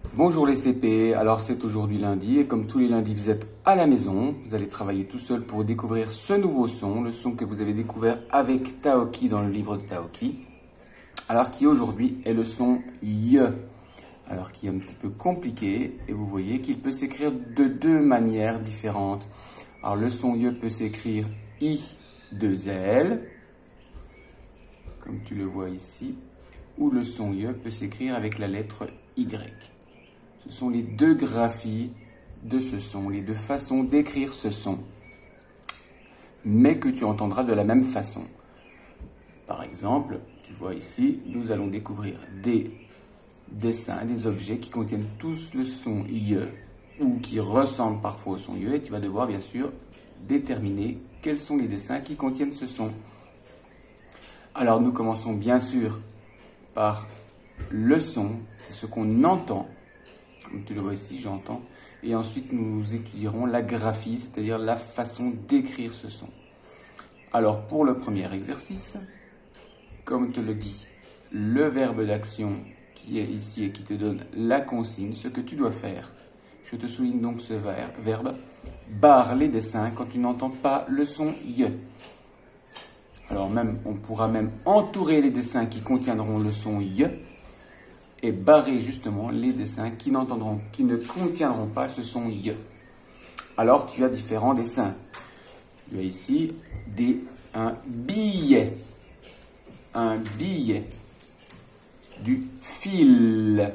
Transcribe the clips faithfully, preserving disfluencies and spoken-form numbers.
Bonjour les C P, alors c'est aujourd'hui lundi et comme tous les lundis vous êtes à la maison, vous allez travailler tout seul pour découvrir ce nouveau son, le son que vous avez découvert avec Taoki dans le livre de Taoki, alors qui aujourd'hui est le son Y, alors qui est un petit peu compliqué et vous voyez qu'il peut s'écrire de deux manières différentes. Alors le son Y peut s'écrire I deux L, comme tu le vois ici, ou le son Y peut s'écrire avec la lettre Y. Ce sont les deux graphies de ce son, les deux façons d'écrire ce son, mais que tu entendras de la même façon. Par exemple, tu vois ici, nous allons découvrir des dessins, des objets qui contiennent tous le son Y ou qui ressemblent parfois au son Y et tu vas devoir bien sûr déterminer quels sont les dessins qui contiennent ce son. Alors nous commençons bien sûr par le son, c'est ce qu'on entend. Comme tu le vois ici, j'entends. Et ensuite, nous étudierons la graphie, c'est-à-dire la façon d'écrire ce son. Alors, pour le premier exercice, comme te le dit le verbe d'action qui est ici et qui te donne la consigne, ce que tu dois faire, je te souligne donc ce verbe, barre les dessins quand tu n'entends pas le son Y. Alors, même, on pourra même entourer les dessins qui contiendront le son Y, et barrer justement les dessins qui n'entendront, qui ne contiendront pas ce son Y. Alors tu as différents dessins. Tu as ici des, un billet, un billet, du fil,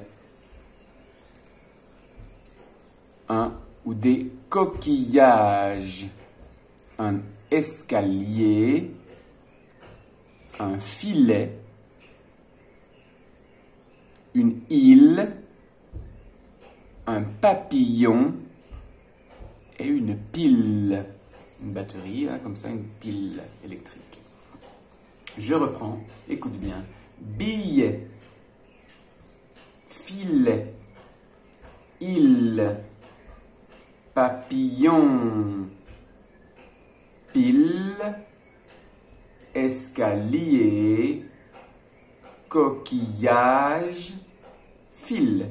un ou des coquillages, un escalier, un filet, une île, un papillon et une pile. Une batterie, hein, comme ça, une pile électrique. Je reprends, écoute bien. Billet, filet, île, papillon, pile, escalier, coquillage, fil.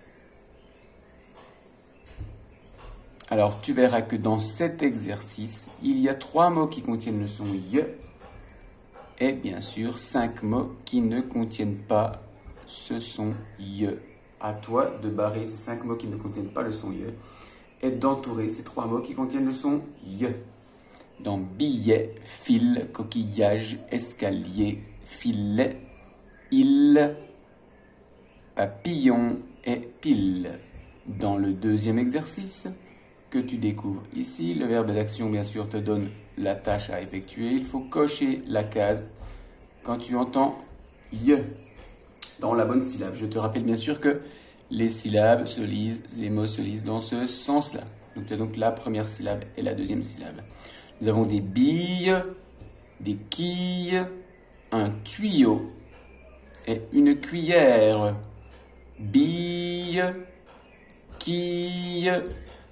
Alors, tu verras que dans cet exercice, il y a trois mots qui contiennent le son Y et bien sûr cinq mots qui ne contiennent pas ce son Y. À toi de barrer ces cinq mots qui ne contiennent pas le son Y et d'entourer ces trois mots qui contiennent le son Y. Dans billet, fil, coquillage, escalier, filet, île, papillon et pile. Dans le deuxième exercice que tu découvres ici, le verbe d'action bien sûr te donne la tâche à effectuer. Il faut cocher la case quand tu entends Y dans la bonne syllabe. Je te rappelle bien sûr que les syllabes se lisent, les mots se lisent dans ce sens-là. Donc tu as donc la première syllabe et la deuxième syllabe. Nous avons des billes, des quilles, un tuyau et une cuillère. Bille, quille,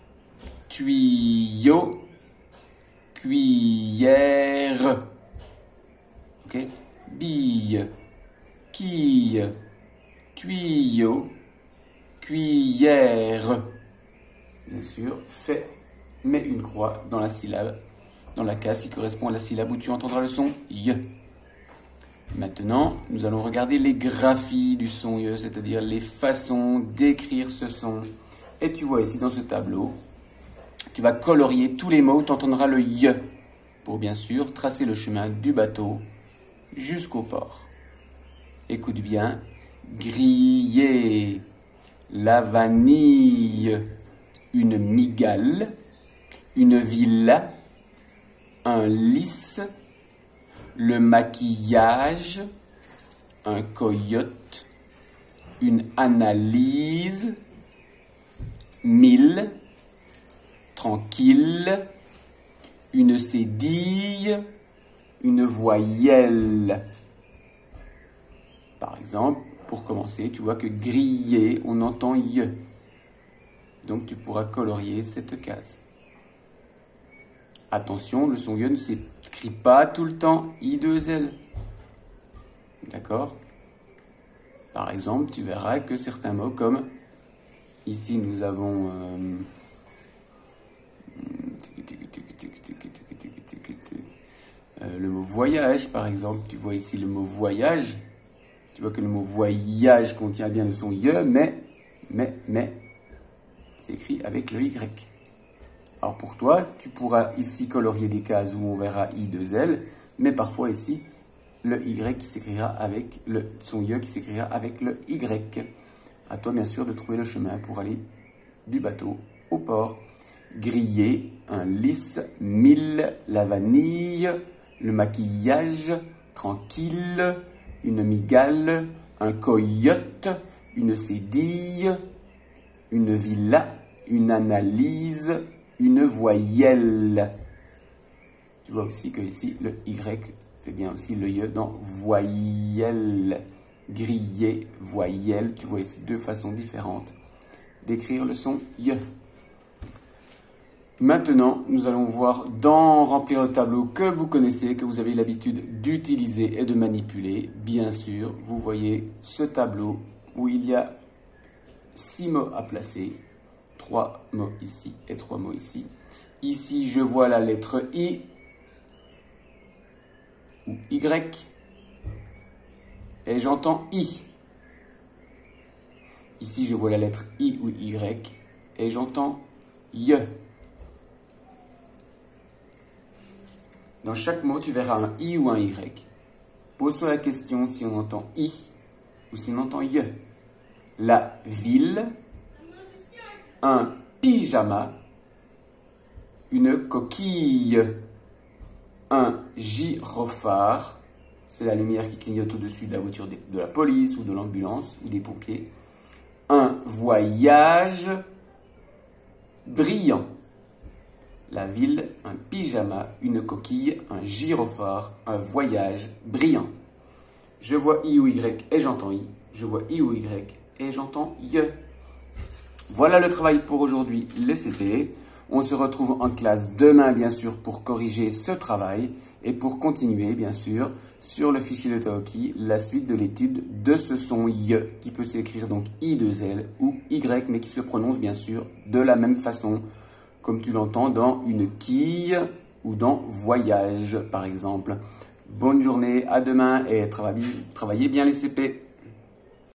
tuyau, cuillère. Ok? Bille, quille, tuyau, cuillère. Bien sûr, fais, mets une croix dans la syllabe, dans la case qui correspond à la syllabe où tu entendras le son Y. Maintenant, nous allons regarder les graphies du son Y, c'est-à-dire les façons d'écrire ce son. Et tu vois ici dans ce tableau, tu vas colorier tous les mots où tu entendras le Y, pour bien sûr tracer le chemin du bateau jusqu'au port. Écoute bien, griller, la vanille, une migale, une villa, un lys, le maquillage, un coyote, une analyse, mille, tranquille, une cédille, une voyelle. Par exemple, pour commencer, tu vois que griller, on entend Y. Donc tu pourras colorier cette case. Attention, le son Y ne s'écrit pas tout le temps I deux L. D'accord? Par exemple, tu verras que certains mots comme Ici, nous avons... Euh, euh, le mot voyage, par exemple. Tu vois ici le mot voyage. Tu vois que le mot voyage contient bien le son ye, mais, mais, mais, c'est écrit avec le y. Alors pour toi, tu pourras ici colorier des cases où on verra i deux l, mais parfois ici, le y qui s'écrira avec le son ye qui s'écrira avec le y. À toi bien sûr de trouver le chemin pour aller du bateau au port. Griller, un lisse, mille, la vanille, le maquillage, tranquille, une migale, un coyote, une cédille, une villa, une analyse, une voyelle. Tu vois aussi que ici, le Y fait bien aussi le Y dans voyelle. Griller, voyelle. Tu vois ici deux façons différentes d'écrire le son Y. Maintenant, nous allons voir dans remplir le tableau que vous connaissez, que vous avez l'habitude d'utiliser et de manipuler. Bien sûr, vous voyez ce tableau où il y a six mots à placer. Trois mots ici et trois mots ici. Ici, je vois la lettre I ou Y et j'entends I. Ici, je vois la lettre I ou Y et j'entends Y. Dans chaque mot, tu verras un I ou un Y. Pose-toi la question si on entend I ou si on entend Y. La ville, un pyjama, une coquille, un gyrophare, c'est la lumière qui clignote au-dessus de la voiture de la police ou de l'ambulance ou des pompiers, un voyage brillant. La ville, un pyjama, une coquille, un gyrophare, un voyage brillant. Je vois I ou Y et j'entends I. Je vois I ou Y et j'entends Y. Voilà le travail pour aujourd'hui, les C P. On se retrouve en classe demain, bien sûr, pour corriger ce travail et pour continuer, bien sûr, sur le fichier de Taoki, la suite de l'étude de ce son Y, qui peut s'écrire donc I deux L ou Y, mais qui se prononce, bien sûr, de la même façon, comme tu l'entends dans une quille ou dans voyage, par exemple. Bonne journée, à demain et travaillez bien les C P.